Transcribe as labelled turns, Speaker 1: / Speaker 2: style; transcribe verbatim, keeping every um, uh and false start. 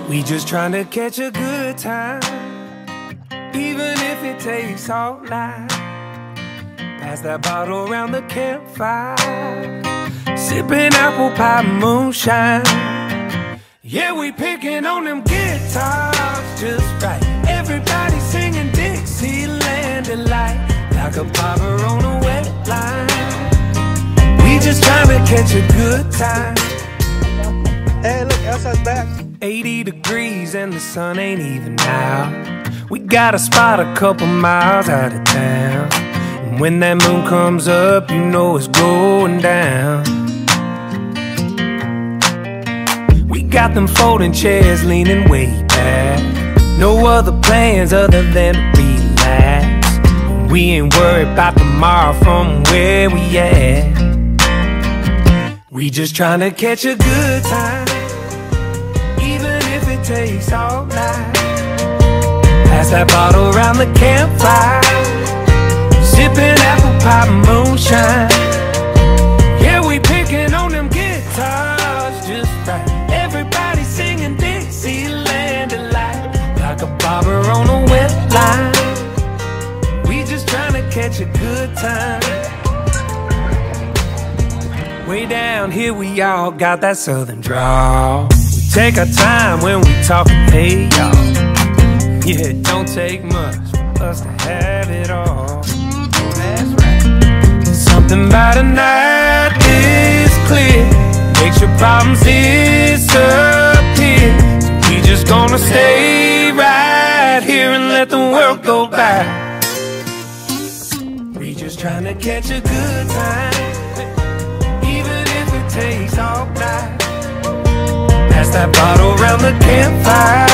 Speaker 1: We just trying to catch a good time, even if it takes all night. Pass that bottle around the campfire, sipping apple pie moonshine. Yeah, we picking on them guitars just right. Everybody singing Dixieland delight, like a bobber on a wet line. We just trying to catch a good time.
Speaker 2: Hey, look, Elsa's back.
Speaker 1: eighty degrees and the sun ain't even out. We got a spot a couple miles out of town, and when that moon comes up, you know it's going down. We got them folding chairs leaning way back, no other plans other than to relax. We ain't worried about tomorrow from where we at. We just trying to catch a good time, even if it takes all night. Pass that bottle around the campfire, sipping apple pie moonshine. Yeah, we picking on them guitars just right. Everybody singing Dixieland delight, like a bobber on a wet line. We just trying to catch a good time. Way down here we all got that southern drawl. We take our time when we talkin', hey y'all. Yeah, it don't take much for us to have it all. Oh, that's right. Something about a night is clear, makes your problems disappear. So we just gonna stay right here and let the world go by. We just trying to catch a good time, takes all night. Pass that bottle around the campfire,